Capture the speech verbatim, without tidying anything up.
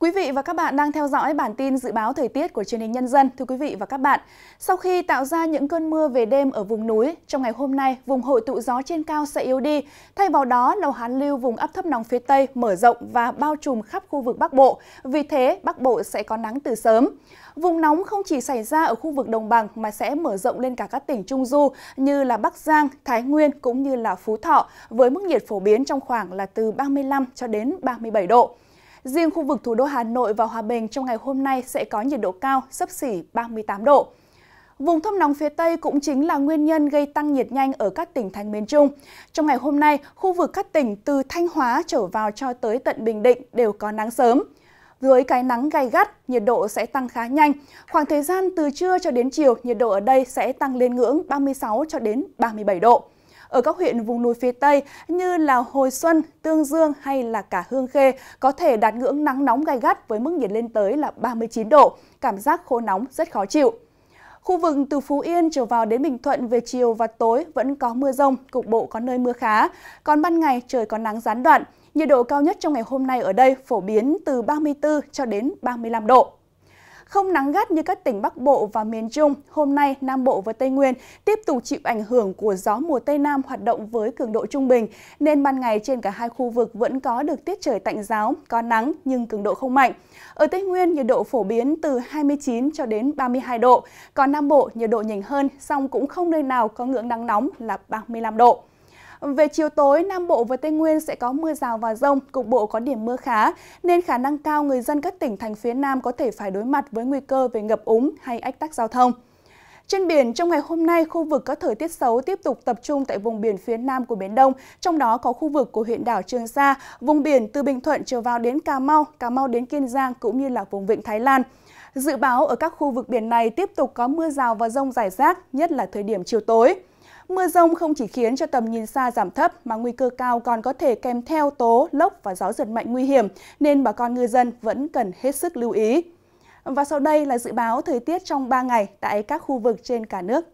Quý vị và các bạn đang theo dõi bản tin dự báo thời tiết của truyền hình Nhân dân. Thưa quý vị và các bạn, sau khi tạo ra những cơn mưa về đêm ở vùng núi, trong ngày hôm nay, vùng hội tụ gió trên cao sẽ yếu đi. Thay vào đó, lầu hán lưu vùng áp thấp nóng phía Tây mở rộng và bao trùm khắp khu vực Bắc Bộ. Vì thế, Bắc Bộ sẽ có nắng từ sớm. Vùng nóng không chỉ xảy ra ở khu vực đồng bằng mà sẽ mở rộng lên cả các tỉnh Trung Du như là Bắc Giang, Thái Nguyên cũng như là Phú Thọ với mức nhiệt phổ biến trong khoảng là từ ba mươi lăm cho đến ba mươi bảy độ. Riêng khu vực thủ đô Hà Nội và Hòa Bình trong ngày hôm nay sẽ có nhiệt độ cao, xấp xỉ ba mươi tám độ. Vùng thấp nóng phía Tây cũng chính là nguyên nhân gây tăng nhiệt nhanh ở các tỉnh thành miền Trung. Trong ngày hôm nay, khu vực các tỉnh từ Thanh Hóa trở vào cho tới tận Bình Định đều có nắng sớm. Với cái nắng gay gắt, nhiệt độ sẽ tăng khá nhanh. Khoảng thời gian từ trưa cho đến chiều, nhiệt độ ở đây sẽ tăng lên ngưỡng ba mươi sáu cho đến ba mươi bảy độ. Ở các huyện vùng núi phía Tây như là Hồi Xuân, Tương Dương hay là cả Hương Khê có thể đạt ngưỡng nắng nóng gay gắt với mức nhiệt lên tới là ba mươi chín độ, cảm giác khô nóng rất khó chịu. Khu vực từ Phú Yên trở vào đến Bình Thuận về chiều và tối vẫn có mưa rông, cục bộ có nơi mưa khá. Còn ban ngày trời có nắng gián đoạn, nhiệt độ cao nhất trong ngày hôm nay ở đây phổ biến từ ba mươi tư cho đến ba mươi lăm độ. Không nắng gắt như các tỉnh Bắc Bộ và miền Trung, hôm nay Nam Bộ và Tây Nguyên tiếp tục chịu ảnh hưởng của gió mùa Tây Nam hoạt động với cường độ trung bình, nên ban ngày trên cả hai khu vực vẫn có được tiết trời tạnh giáo, có nắng nhưng cường độ không mạnh. Ở Tây Nguyên, nhiệt độ phổ biến từ hai mươi chín cho đến ba mươi hai độ, còn Nam Bộ nhiệt độ nhỉnh hơn, song cũng không nơi nào có ngưỡng nắng nóng là ba mươi lăm độ. Về chiều tối, Nam Bộ và Tây Nguyên sẽ có mưa rào và dông, cục bộ có điểm mưa khá, nên khả năng cao người dân các tỉnh thành phía Nam có thể phải đối mặt với nguy cơ về ngập úng hay ách tắc giao thông. Trên biển, trong ngày hôm nay, khu vực có thời tiết xấu tiếp tục tập trung tại vùng biển phía Nam của Biển Đông, trong đó có khu vực của huyện đảo Trường Sa, vùng biển từ Bình Thuận trở vào đến Cà Mau, Cà Mau đến Kiên Giang cũng như là vùng vịnh Thái Lan. Dự báo ở các khu vực biển này tiếp tục có mưa rào và dông rải rác, nhất là thời điểm chiều tối. Mưa rông không chỉ khiến cho tầm nhìn xa giảm thấp mà nguy cơ cao còn có thể kèm theo tố, lốc và gió giật mạnh nguy hiểm, nên bà con ngư dân vẫn cần hết sức lưu ý. Và sau đây là dự báo thời tiết trong ba ngày tại các khu vực trên cả nước.